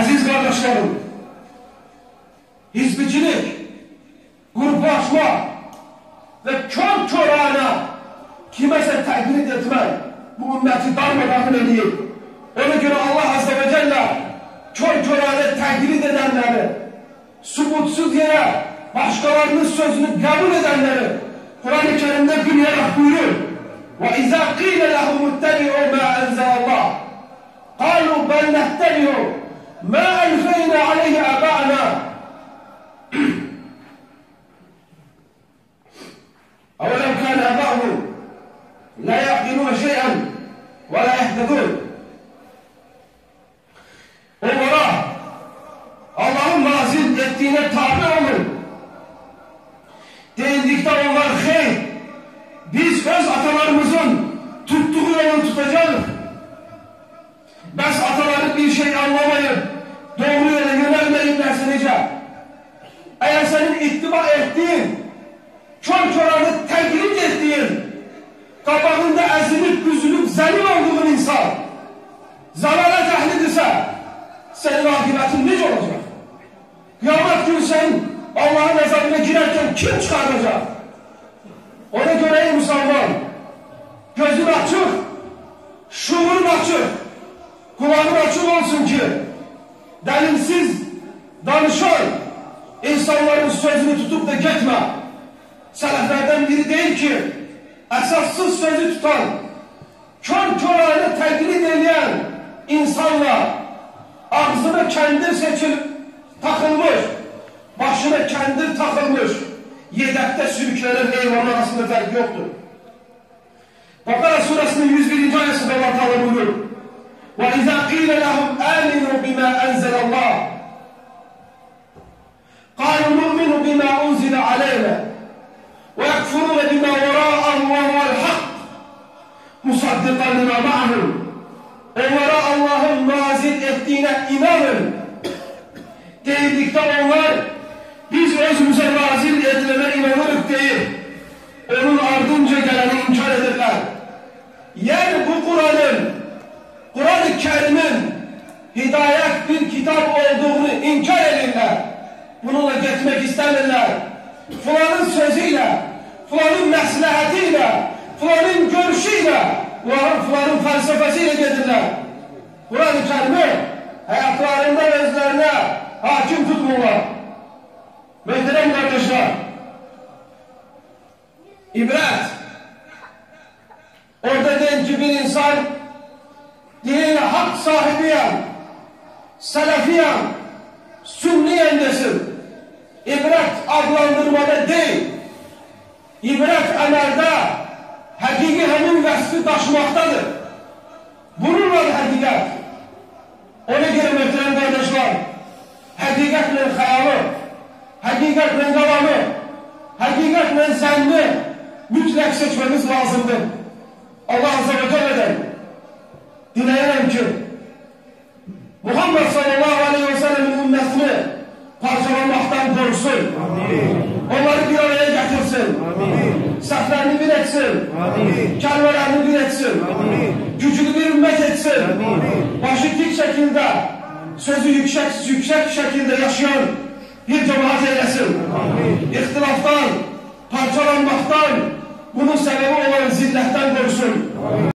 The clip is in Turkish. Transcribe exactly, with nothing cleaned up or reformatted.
Aziz kardeşlerim, hizbicilik, gruplaşma ve kör körane kimese taklit etmek bu ümmeti darmadağın ediyor. Ona göre Allah Azze ve Celle kör körane taklit edenleri, subutsuz yere başkalarının sözünü kabul edenleri Kur'an-ı Kerim'de bilyarak buyurur. وَاِذَا قِيلَ لَهُمُ اتَّبِعُوا مَا أَنْزَلَ اللّٰهِ قَالُوا بَلْ نَتَّبِعُ مَا أَلْفَيْنَا عَلَيْهِ آبَاءَنَا أَوَلَوْ كَانَ آبَاؤُهُمْ لَا يَعْقِلُونَ شَيْئًا وَلَا يَهْتَدُونَ. Onlara Allah'ın nazil ettiğine tabi olun deyildikte onlar hey, biz öz atalarımızın tuttuğu yolu tutacağız. Biz ataları bir şey anlamayıp doğru yola yönelmeyip nece? Eğer senin ittiba ettiğin, kör körane teklit ettiğin, kapağında ezilip büzülüp zelil olduğun insan zalala cahlidirse senin akibetin nece olacak? Kıyamet günü sen Allah'ın azabına girerken kim çıkaracak? Ona göre ey Müslüman, gözün açık, şuurun açık, kulağın açık olsun ki delilsiz danışan insanların sözünü tutup da geçme. Seleflerden biri değil ki esassız sözü tutan, kör körane teklit eden insanla ağzına kendir seçilip takılmış, başına kendir takılmış, yedekte sürüklenen hayvanın arasında fark yoktur. Bakara suresinin yüz birinci ayetinde Allah Teala buyurur. وَاِذَا قِيلَ لَهُمْ آمِنُوا بِمَا أَنْزَلَ اللّٰهِ قَالُوا نُؤْمِنُ بِمَا أُنْزِلَ عَلَيْنَا وَيَكْفُرُونَ بِمَا وَرَاءَهُ وَهُوَ الْحَقِّ مُصَدِّقًا لِمَا مَعَهُمْ. Onlara Allah'ın nazil ettiğine inanın deyildikte onlar biz özümüze nazil edilene inanırız deyip onun ardınca geleni inkar edirler. Yani bu Kur'an'ın, Kur'an-ı Kerim'in hidayet bir kitap olduğunu inkar edirler. Bununla geçmek istemirler. Falanın sözüyle, falanın məsləhətiyle, falanın görüşüyle, falanın felsefesiyle gedirler. Kur'an-ı Kerim'i hayatlarında özlerine hakim tutmuyorlar. Muhterem kardeşler, ibret, orada deyin ki bir insan dinine hak sahibiyem, selefiyem, sünniyem desin. İbret adlandırmada değil, ibret emelde hakiki hemin vesfi taşımaktadır. Bununla hakikat. Ona göre muhterem kardeşler, hakikatle hayalı, hakikatle devamı, hakikatle zannı mütlak seçmemiz lazımdır. Allah Azze ve Celle'den dileyelim ki Muhammed sallallahu aleyhi ve sellem'in ümmetini parçalanmaktan korusun. Amin. Onları bir araya getirsin. Amin. Saflarını bir etsin. Amin. Kelmelerini bir etsin. Amin. Gücünü bir ümmet etsin. Amin. Başı dik şekilde, sözü yüksek, yüksek şekilde yaşayan bir cemaat eylesin. Amin. İhtilaftan, parçalanmaktan, bunun sebebi olan zilletten korusun. Amin.